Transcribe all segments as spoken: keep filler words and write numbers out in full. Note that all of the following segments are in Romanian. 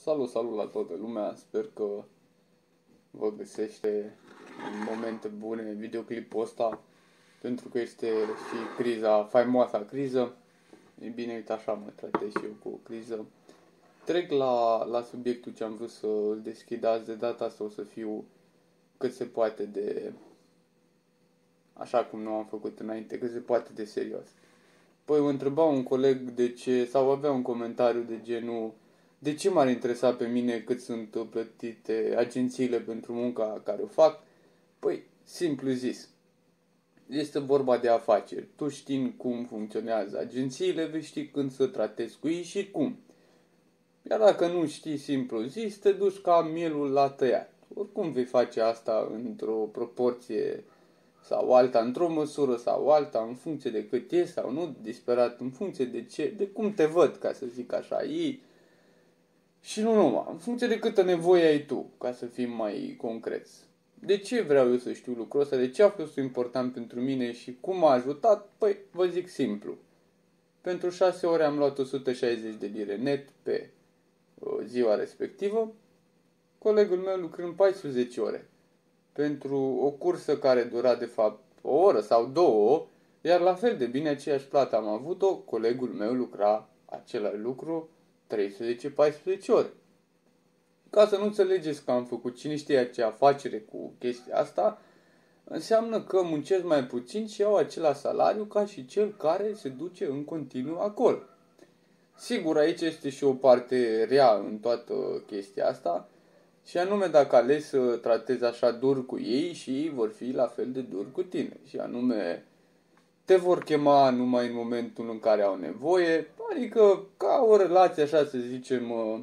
Salut, salut la toată lumea, sper că vă găsește în momente bune videoclipul ăsta, pentru că este și criza, faimoasa criză. E bine, uite așa mă tratez și eu cu o criză. Trec la, la subiectul ce am vrut să îl deschid azi. De data asta o să fiu cât se poate de, așa cum nu am făcut înainte, cât se poate de serios. Păi mă întreba un coleg de ce, sau avea un comentariu de genul: de ce m-ar interesa pe mine cât sunt plătite agențiile pentru munca care o fac? Păi, simplu zis, este vorba de afaceri. Tu știi cum funcționează agențiile, vei ști când să tratezi cu ei și cum. Iar dacă nu știi, simplu zis, te duci ca mielul la tăiat. Oricum vei face asta într-o proporție sau alta, într-o măsură sau alta, în funcție de cât e sau nu, disperat, în funcție de ce, de cum te văd, ca să zic așa, ei. Și nu numai, în funcție de câtă nevoie ai tu, ca să fim mai concreți. De ce vreau eu să știu lucrul ăsta? De ce a fost important pentru mine și cum m-a ajutat? Păi, vă zic simplu. Pentru șase ore am luat o sută șaizeci de lire net pe ziua respectivă, colegul meu lucrând paisprezece ore. Pentru o cursă care dura de fapt o oră sau două, iar la fel de bine aceeași plată am avut-o, colegul meu lucra același lucru treisprezece paisprezece ore. Ca să nu înțelegeți că am făcut cine știe ce afacere cu chestia asta, înseamnă că muncesc mai puțin și au același salariu ca și cel care se duce în continuu acolo. Sigur, aici este și o parte rea în toată chestia asta, și anume dacă alegi să tratezi așa dur cu ei și ei vor fi la fel de dur cu tine. Și anume, te vor chema numai în momentul în care au nevoie, adică ca o relație, așa să zicem,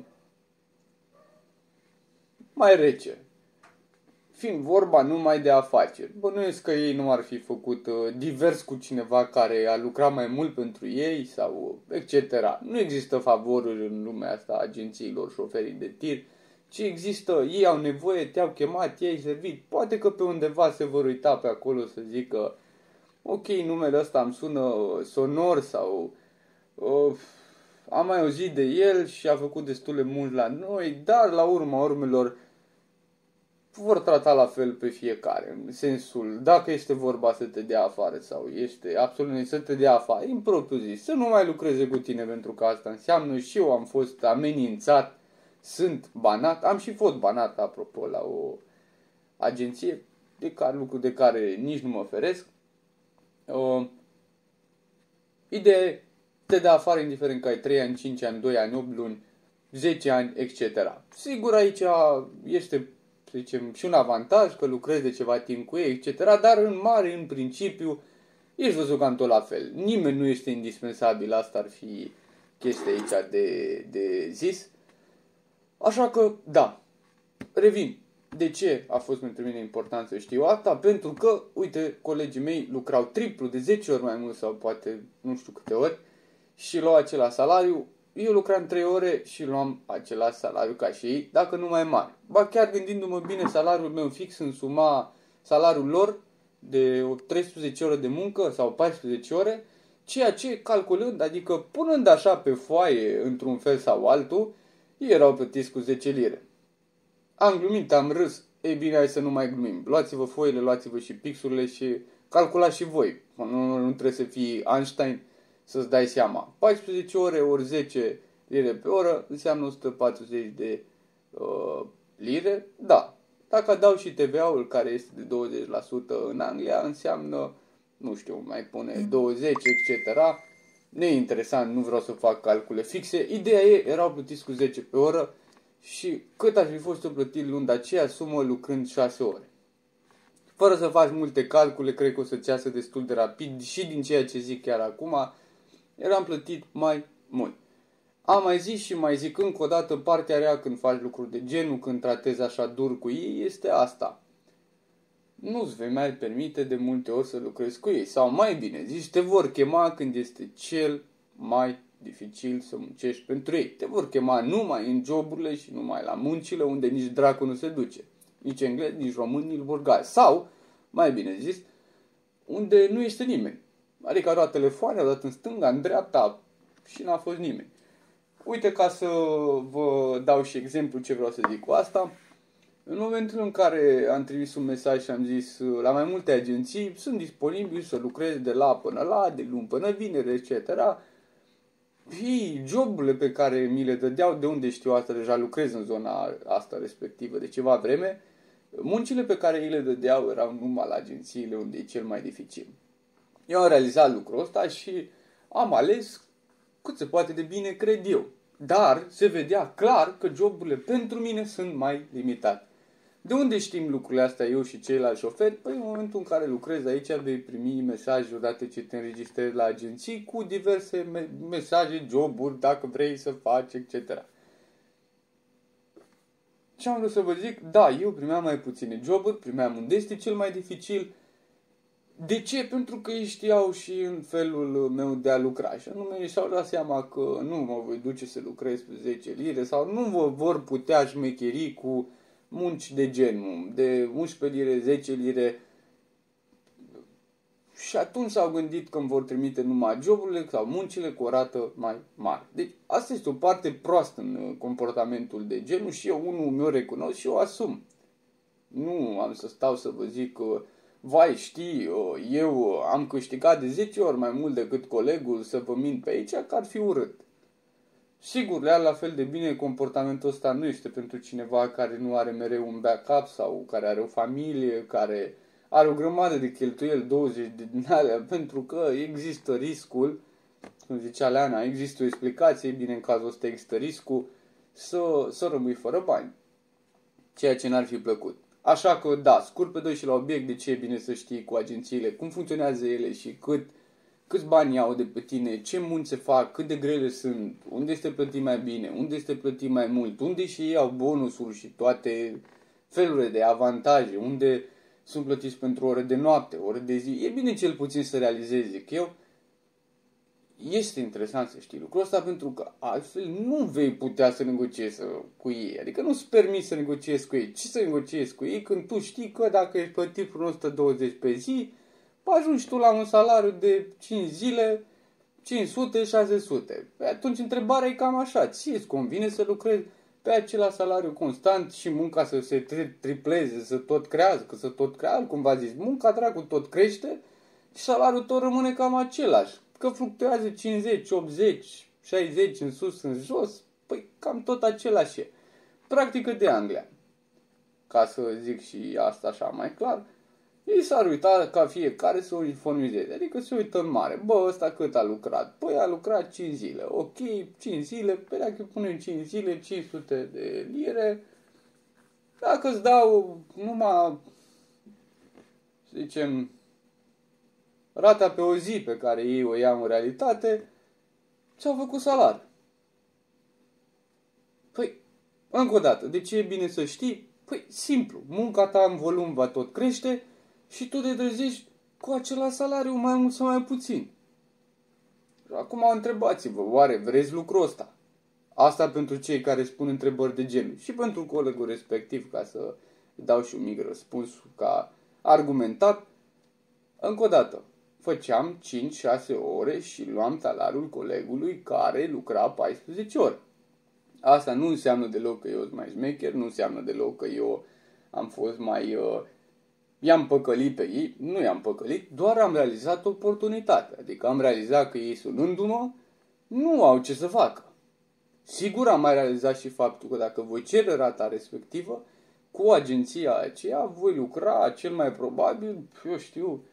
mai rece. Fiind vorba numai de afaceri. Bănuiesc că ei nu ar fi făcut divers cu cineva care a lucrat mai mult pentru ei sau et cetera. Nu există favoruri în lumea asta agențiilor, șoferii de tir, ci există, ei au nevoie, te-au chemat, i-ai servit. Poate că pe undeva se vor uita pe acolo să zică: ok, numele ăsta îmi sună sonor sau uh, am mai auzit de el și a făcut destule munci la noi, dar la urma urmelor vor trata la fel pe fiecare, în sensul, dacă este vorba să te dea afară sau este absolut să te dea afară, în propriu zis, să nu mai lucreze cu tine, pentru că asta înseamnă, și eu am fost amenințat, sunt banat, am și fost banat, apropo, la o agenție, de care, lucru de care nici nu mă feresc. Uh, ideea te dă afară indiferent că ai trei ani, cinci ani, doi ani, opt luni, zece ani, et cetera. Sigur, aici este, să zicem, și un avantaj că lucrezi de ceva timp cu ei, et cetera, dar în mare, în principiu, ești văzut cam tot la fel. Nimeni nu este indispensabil, asta ar fi chestia aici de, de zis. Așa că, da, revin. De ce a fost pentru mine important să știu asta? Pentru că, uite, colegii mei lucrau triplu, de zece ori mai mult sau poate nu știu câte ori și luau același salariu. Eu lucram trei ore și luam același salariu ca și ei, dacă nu mai mare. Ba chiar gândindu-mă bine, salariul meu fix însuma salariul lor de treisprezece ore de muncă sau paisprezece ore, ceea ce calculând, adică punând așa pe foaie într-un fel sau altul, ei erau plătiți cu zece lire. Am glumit, am râs. Ei bine, hai să nu mai glumim. Luați-vă foile, luați-vă și pixurile și calculați și voi. Nu, nu, nu trebuie să fii Einstein să-ți dai seama. paisprezece ore ori zece lire pe oră înseamnă o sută patruzeci de uh, lire. Da. Dacă adaug și T V A-ul, care este de douăzeci la sută în Anglia, înseamnă, nu știu, mai pune douăzeci, et cetera. Neinteresant, nu vreau să fac calcule fixe. Ideea e, erau plătiți cu zece pe oră. Și cât aș fi fost eu plătit luni de aceea sumă lucrând șase ore. Fără să faci multe calcule, cred că o să-ți iasă destul de rapid și din ceea ce zic chiar acum, eram plătit mai mult. Am mai zis și mai zic încă o dată, partea rea când faci lucruri de genul, când tratezi așa dur cu ei, este asta. Nu-ți vei mai permite de multe ori să lucrezi cu ei. Sau mai bine zis, te vor chema când este cel mai dificil să muncești pentru ei. Te vor chema numai în joburile și numai la muncile unde nici dracu nu se duce. Nici englezi, nici români, nici bulgari. Sau, mai bine zis, unde nu este nimeni. Adică au dat telefoane, au dat în stânga, în dreapta și n-a fost nimeni. Uite, ca să vă dau și exemplu ce vreau să zic cu asta, în momentul în care am trimis un mesaj și am zis la mai multe agenții, sunt disponibil să lucrez de la până la, de luni până vineri, et cetera. Și joburile pe care mi le dădeau, de unde știu asta, deja lucrez în zona asta respectivă de ceva vreme, muncile pe care îi le dădeau erau numai la agențiile unde e cel mai dificil. Eu am realizat lucrul ăsta și am ales cât se poate de bine, cred eu. Dar se vedea clar că joburile pentru mine sunt mai limitate. De unde știm lucrurile astea eu și ceilalți șoferi? Păi în momentul în care lucrezi aici vei primi mesaje odată ce te înregistrezi la agenții cu diverse me- mesaje, joburi, dacă vrei să faci, et cetera. Ce am vrut să vă zic? Da, eu primeam mai puține joburi, primeam unde este cel mai dificil. De ce? Pentru că ei știau și în felul meu de a lucra. Și anume și-au dat seama că nu mă voi duce să lucrez pe zece lire sau nu vă vor putea șmecheri cu munci de genul, de unsprezece lire, zece lire. Și atunci s-au gândit că îmi vor trimite numai joburile sau muncile cu o rată mai mare. Deci asta este o parte proastă în comportamentul de genul și eu unul mi-o recunosc și o asum. Nu am să stau să vă zic că vai, știi, eu am câștigat de zece ori mai mult decât colegul, să vă mint pe aici, că ar fi urât. Sigur, leal la fel de bine, comportamentul ăsta nu este pentru cineva care nu are mereu un backup sau care are o familie, care are o grămadă de cheltuieli, douăzeci de din alea, pentru că există riscul, cum zicea Leana, există o explicație, bine, în cazul ăsta există riscul să, să rămâi fără bani, ceea ce n-ar fi plăcut. Așa că, da, scurt pe doi și la obiect, de ce e bine să știi cu agențiile, cum funcționează ele și cât, câți bani au de pe tine, ce munci se fac, cât de grele sunt, unde este plătit mai bine, unde este plătit mai mult, unde și ei au bonusuri și toate felurile de avantaje, unde sunt plătiți pentru ore de noapte, ore de zi. E bine cel puțin să realizezi, zic eu. Este interesant să știi lucrul ăsta pentru că altfel nu vei putea să negociezi cu ei. Adică nu-ți permiți să negociezi cu ei. Ce să negociezi cu ei când tu știi că dacă ești plătit pentru o sută douăzeci pe zi, ajungi tu la un salariu de cinci zile, cinci sute șase sute. Păi atunci întrebarea e cam așa. Ție îți convine să lucrezi pe același salariu constant și munca să se tripleze, să tot crească, să tot crească, cum v-a zis, munca dracu tot crește și salariul tot rămâne cam același. Că fluctuează cincizeci, optzeci, șaizeci în sus, în jos, păi cam tot același e. Practică de Anglia. Ca să zic și asta așa mai clar, ei s-ar uita ca fiecare să o uniformizeze. Adică se uită în mare. Bă, ăsta cât a lucrat? Păi a lucrat cinci zile. Ok, cinci zile, pe dacă punem cinci zile, cinci sute de lire, dacă îți dau numai, să zicem, rata pe o zi pe care ei o iau în realitate, ți-au făcut salariu. Păi, încă o dată, de ce e bine să știi? Păi, simplu, munca ta în volum va tot crește și tu te trezești cu același salariu mai mult sau mai puțin. Acum întrebați-vă, oare vreți lucrul ăsta? Asta pentru cei care spun întrebări de genul și pentru colegul respectiv, ca să dau și un mic răspuns ca argumentat. Încă o dată, făceam cinci șase ore și luam salariul colegului care lucra paisprezece ore. Asta nu înseamnă deloc că eu sunt mai șmecher, nu înseamnă deloc că eu am fost mai... Uh, i-am păcălit pe ei, nu i-am păcălit, doar am realizat oportunitatea. Adică am realizat că ei sunându-mă, nu au ce să facă. Sigur am mai realizat și faptul că dacă voi cere rata respectivă, cu agenția aceea voi lucra cel mai probabil, eu știu,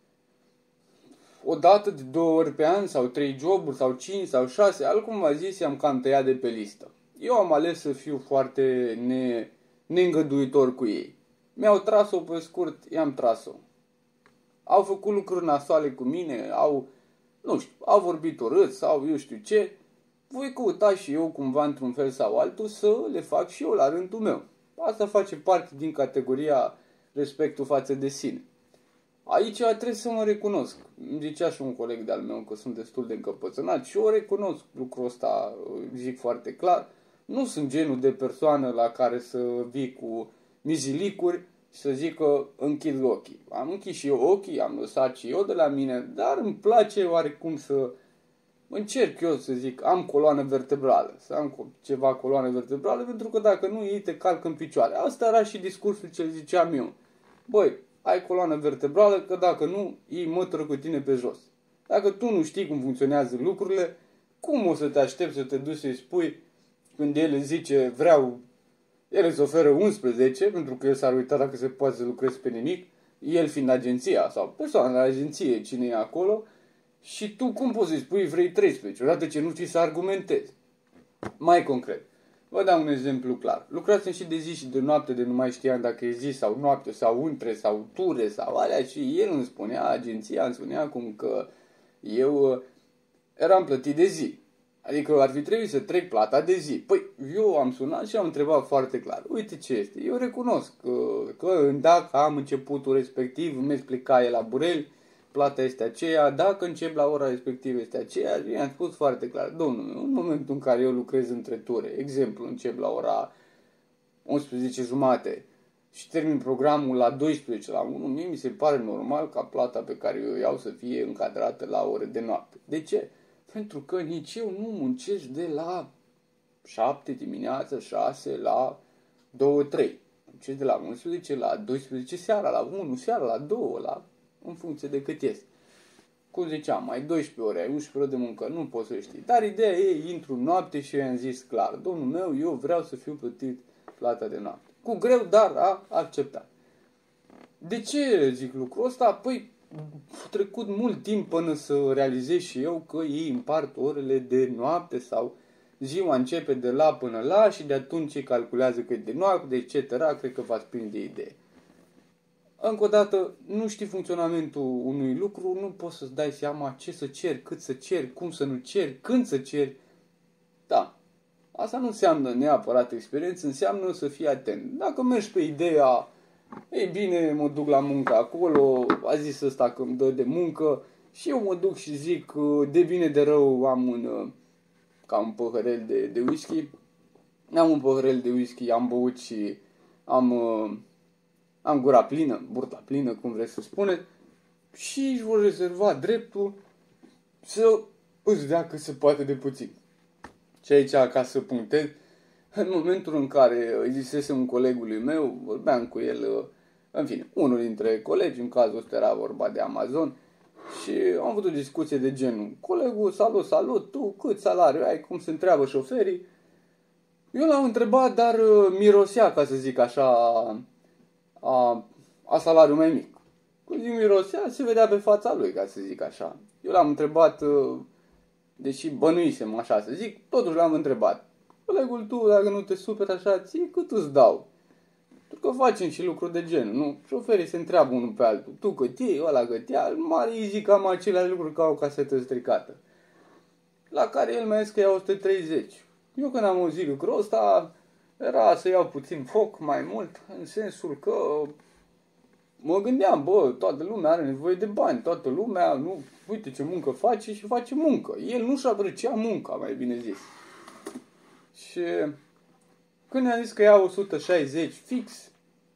o dată de două ori pe an sau trei joburi sau cinci sau șase, altcum v-a zis, i-am cam tăiat de pe listă. Eu am ales să fiu foarte ne, neîngăduitor cu ei. Mi-au tras-o pe scurt, i-am tras-o. Au făcut lucruri nasoale cu mine, au, nu știu, au vorbit urât sau eu știu ce. Voi căuta și eu cumva într-un fel sau altul să le fac și eu la rândul meu. Asta face parte din categoria respectul față de sine. Aici trebuie să mă recunosc. Îmi zicea și un coleg de-al meu că sunt destul de încăpățânat și eu recunosc lucrul ăsta, zic foarte clar. Nu sunt genul de persoană la care să vii cu mizilicuri și să zic că închid ochii. Am închis și eu ochii, am lăsat și eu de la mine, dar îmi place oarecum să încerc eu să zic, am coloană vertebrală, să am ceva coloană vertebrală, pentru că dacă nu, ei te calcă în picioare. Asta era și discursul ce ziceam eu. Băi, ai coloană vertebrală, că dacă nu, ei mătură cu tine pe jos. Dacă tu nu știi cum funcționează lucrurile, cum o să te aștepți să te duci să-i spui când el zice vreau, el îți oferă unsprezece, pentru că el s-ar uita dacă se poate să lucrezi pe nimic, el fiind agenția sau persoana de agenție, cine e acolo, și tu cum poți să-i spui vrei treisprezece, odată ce nu știi să argumentezi. Mai concret, vă dau un exemplu clar. Lucrați și de zi și de noapte, de nu mai știam dacă e zi sau noapte sau între sau ture sau alea, și el îmi spunea, agenția îmi spunea cum că eu eram plătit de zi. Adică ar fi trebuit să trec plata de zi. Păi, eu am sunat și am întrebat foarte clar. Uite ce este. Eu recunosc că, că dacă am începutul respectiv, îmi explica el la bureli, plata este aceea, dacă încep la ora respectivă este aceea, și i-am spus foarte clar. Domnule, în momentul în care eu lucrez între ture, exemplu, încep la ora unsprezece jumate și termin programul la douăsprezece, la unu, mie mi se pare normal ca plata pe care eu o iau să fie încadrată la ore de noapte. De ce? Pentru că nici eu nu muncesc de la șapte dimineața, șase la două, trei. Muncesc de la unsprezece la douăsprezece seara, la unu seara, la două, la, în funcție de cât este. Cum ziceam, mai doisprezece ore, ai unsprezece ore de muncă, nu poți să știi. Dar ideea e, intru noapte și i-am zis clar, domnul meu, eu vreau să fiu plătit plata de noapte. Cu greu, dar a acceptat. De ce zic lucrul ăsta? Păi, a trecut mult timp până să realizez și eu că ei împart orele de noapte sau ziua începe de la până la și de atunci ei calculează că e de noapte, et cetera. Cred că v-ați prins de idee. Încă o dată, nu știi funcționamentul unui lucru, nu poți să-ți dai seama ce să ceri, cât să ceri, cum să nu ceri, când să ceri. Da, asta nu înseamnă neapărat experiență, înseamnă să fii atent. Dacă mergi pe ideea, ei bine, mă duc la muncă acolo, a zis ăsta că îmi dă de muncă și eu mă duc și zic, de bine de rău am un, ca un păhărel de, de whisky, am un păhărel de whisky, am băut și am, am gura plină, burta plină, cum vreți să spuneți, și își vor rezerva dreptul să îți dea cât se poate de puțin. Și aici, ca să punctez, în momentul în care îi zisese un colegului meu, vorbeam cu el, în fine, unul dintre colegi, în cazul ăsta era vorba de Amazon, și am avut o discuție de genul, colegul, salut, salut, tu cât salariu ai, cum se întreabă șoferii? Eu l-am întrebat, dar mirosea, ca să zic așa, a, a salariu mai mic. Când zic mirosea, se vedea pe fața lui, ca să zic așa. Eu l-am întrebat, deși bănuisem așa să zic, totuși l-am întrebat. Colegul, tu, dacă nu te superi așa, ție cât îți dau? Pentru că facem și lucruri de genul, nu? Șoferii se întreabă unul pe altul. Tu cât iei, ăla cât ia, mare îi zic cam aceleași lucruri ca o casetă stricată. La care el mi-a zis că ia o sută treizeci. Eu când am auzit lucrul ăsta, era să iau puțin foc mai mult, în sensul că mă gândeam, bă, toată lumea are nevoie de bani, toată lumea, nu, uite ce muncă face și face muncă. El nu și-a apreciat munca, mai bine zis. Și când i-am zis că ia o sută șaizeci fix,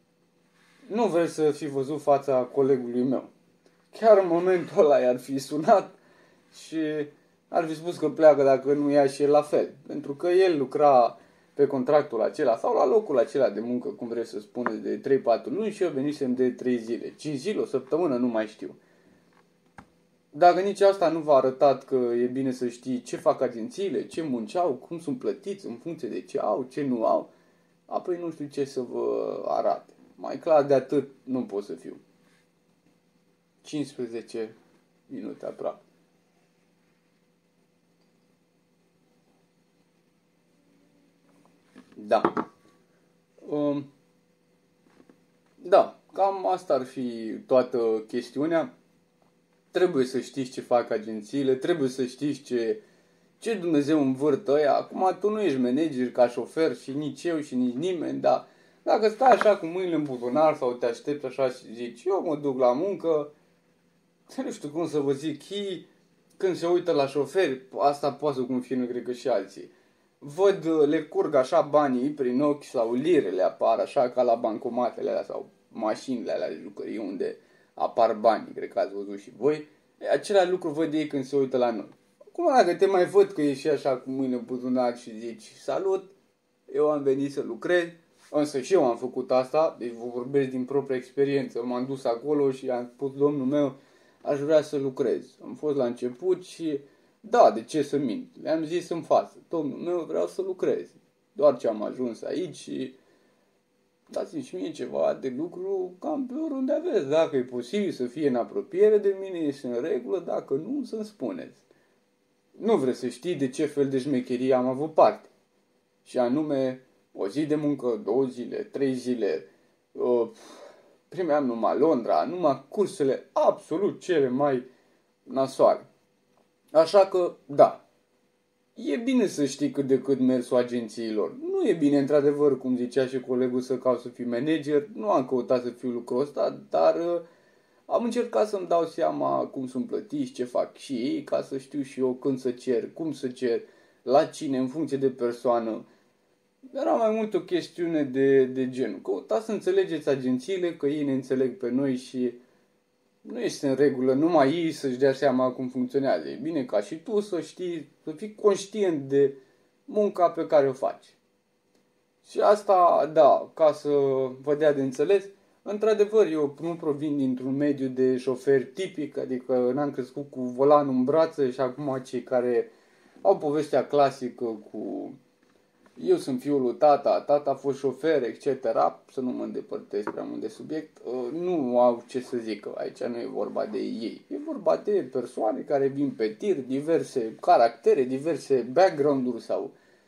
nu vreți să fi văzut fața colegului meu. Chiar în momentul ăla i-ar fi sunat și ar fi spus că pleacă dacă nu ia și el la fel. Pentru că el lucra pe contractul acela sau la locul acela de muncă, cum vreți să spuneți, de trei patru luni și eu venisem de trei zile. cinci zile, o săptămână, nu mai știu. Dacă nici asta nu v-a arătat că e bine să știi ce fac agențiile, ce munceau, cum sunt plătiți în funcție de ce au, ce nu au, apoi nu știu ce să vă arate. Mai clar de atât nu pot să fiu. cincisprezece minute aproape. Da. Um, da, cam asta ar fi toată chestiunea. Trebuie să știți ce fac agențiile, trebuie să știți ce, ce Dumnezeu învârtă ăia. Acum tu nu ești manager ca șofer și nici eu și nici nimeni, dar dacă stai așa cu mâinile în buzunar sau te aștepți așa și zici, eu mă duc la muncă, nu știu cum să vă zic, ei, când se uită la șoferi, asta poate să confirme, cred că și alții, văd, le curg așa banii prin ochi sau lirele apar așa ca la bancomatele alea sau mașinile alea de jucării unde apar banii, cred că ați văzut și voi. Același lucru văd ei când se uită la noi. Cum dacă te mai văd că ești și așa cu mâine în buzunar și zici salut, eu am venit să lucrez, însă și eu am făcut asta, deci vă vorbesc din propria experiență, m-am dus acolo și am spus domnul meu, aș vrea să lucrez. Am fost la început și da, de ce să mint? Le-am zis în față, domnul meu, vreau să lucrez. Doar ce am ajuns aici și dați-mi și mie ceva de lucru cam pe oriunde aveți. Dacă e posibil să fie în apropiere de mine, este în regulă, dacă nu, să-mi spuneți. Nu vreți să știi de ce fel de șmecherie am avut parte. Și anume, o zi de muncă, două zile, trei zile, uh, primeam numai Londra, numai cursele absolut cele mai nasoare. Așa că, da, e bine să știi cât de cât mersul agențiilor. Nu e bine, într-adevăr, cum zicea și colegul, să caut să fiu manager. Nu am căutat să fiu lucrul ăsta, dar uh, am încercat să-mi dau seama cum sunt plătiți, ce fac și ei, ca să știu și eu când să cer, cum să cer, la cine, în funcție de persoană. Era mai mult o chestiune de, de genul. Căutați să înțelegeți agențiile, că ei ne înțeleg pe noi și nu este în regulă numai ei să-și dea seama cum funcționează. E bine ca și tu să știi, să fii conștient de munca pe care o faci. Și asta, da, ca să vă dea de înțeles, într-adevăr, eu nu provin dintr-un mediu de șofer tipic, adică n-am crescut cu volanul în brațe și acum cei care au povestea clasică cu eu sunt fiul lui tata, tata a fost șofer, et cetera. Să nu mă îndepărtez prea mult de subiect, nu au ce să zică, aici nu e vorba de ei, e vorba de persoane care vin pe tir, diverse caractere, diverse background-uri sau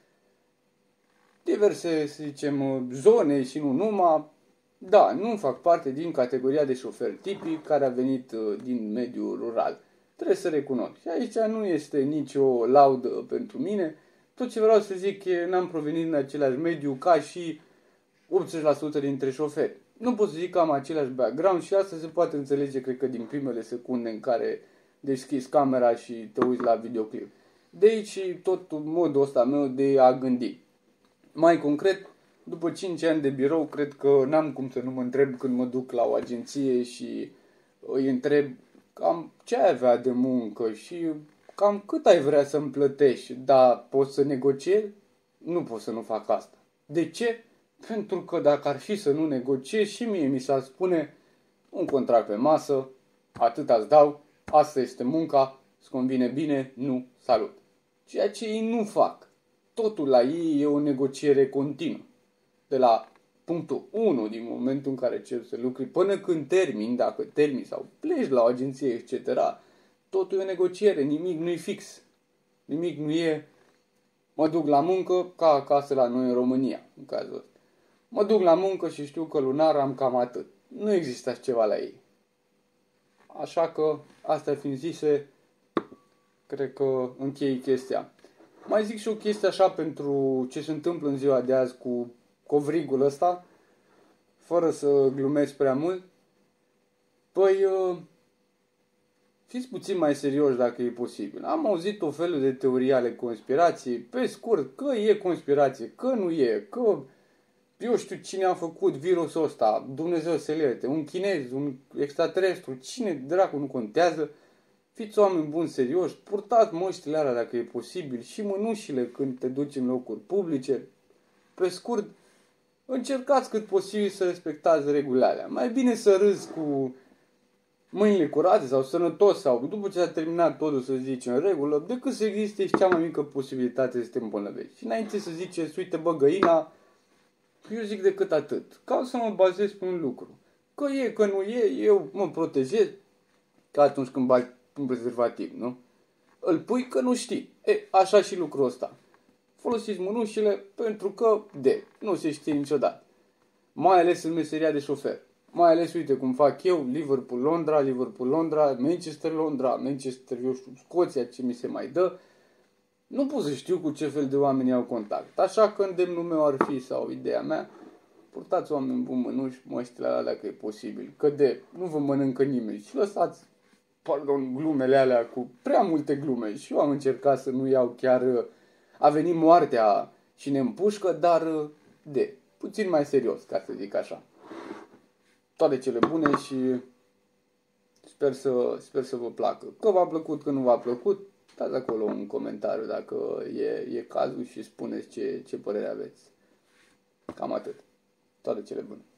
diverse, să zicem, zone și nu numai. Da, nu fac parte din categoria de șofer tipic care a venit din mediul rural. Trebuie să recunosc. Și aici nu este nicio laudă pentru mine. Tot ce vreau să zic e, n-am provenit din același mediu ca și optzeci la sută dintre șoferi. Nu pot să zic că am același background și asta se poate înțelege, cred că, din primele secunde în care deschizi camera și te uiți la videoclip. De aici tot modul ăsta meu de a gândi. Mai concret, după cinci ani de birou, cred că n-am cum să nu mă întreb când mă duc la o agenție și îi întreb cam ce ai avea de muncă și cam cât ai vrea să-mi plătești, dar poți să negociezi? Nu pot să nu fac asta. De ce? Pentru că dacă ar fi să nu negociez și mie mi s-ar spune un contract pe masă, atât îți dau, asta este munca, îți convine bine, nu, salut. Ceea ce ei nu fac. Totul la ei e o negociere continuă. De la punctul unu, din momentul în care începi să lucri, până când termini, dacă termini sau pleci la o agenție, et cetera, totul e o negociere, nimic nu e fix. Nimic nu e, mă duc la muncă ca acasă la noi în România, în cazul ăsta. Mă duc la muncă și știu că lunar am cam atât. Nu există așa ceva la ei. Așa că, astea fiind zise, cred că închei chestia. Mai zic și o chestie așa pentru ce se întâmplă în ziua de azi cu covrigul ăsta, fără să glumesc prea mult. Păi, fiți puțin mai serioși dacă e posibil. Am auzit o felul de teorii ale conspirației, pe scurt, că e conspirație, că nu e, că eu știu cine a făcut virusul ăsta, Dumnezeu să le ierte, un chinez, un extraterestru, cine dracu nu contează. Fiți oameni buni, serioși, purtați măștile alea dacă e posibil și mânușile când te duci în locuri publice. Pe scurt, încercați cât posibil să respectați regulile alea. Mai bine să râzi cu mâinile curate sau sănătos sau după ce a terminat totul să zici în regulă, decât să existe și cea mai mică posibilitate să te îmbolnăvești. Și înainte să ziceți, uite bă găina, eu zic decât atât. Ca să mă bazez pe un lucru. Că e, că nu e, eu mă protejez ca atunci când bagi un prezervativ, nu? Îl pui că nu știi. E, așa și lucrul ăsta. Folosiți mânușile pentru că, de, nu se știe niciodată. Mai ales în meseria de șofer. Mai ales, uite cum fac eu, Liverpool-Londra, Liverpool-Londra, Manchester-Londra, Manchester, eu știu, Scoția, ce mi se mai dă. Nu pot să știu cu ce fel de oameni au contact. Așa că îndemnul meu ar fi, sau ideea mea, purtați oameni buni mânuși, măștile alea dacă e posibil. Că de, nu vă mănâncă nimeni și lăsați, pardon, glumele alea cu prea multe glume. Și eu am încercat să nu iau chiar, a venit moartea și ne împușcă, dar de, puțin mai serios, ca să zic așa. Toate cele bune și sper să, sper să vă placă. Că v-a plăcut, că nu v-a plăcut, dați acolo un comentariu dacă e, e cazul și spuneți ce, ce părere aveți. Cam atât. Toate cele bune.